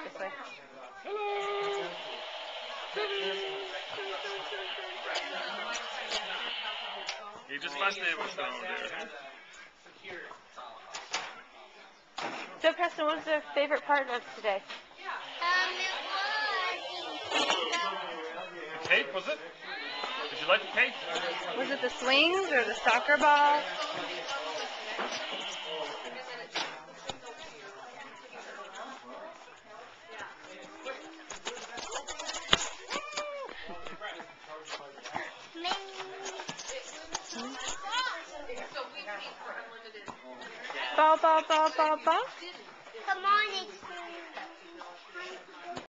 this way. Hello. He just must have what's going on there. So, Preston, what was your favorite part of today? The cake, was it? Did you like the cake? Was it the swings or the soccer ball? Ball, ball, ball, ball, ball.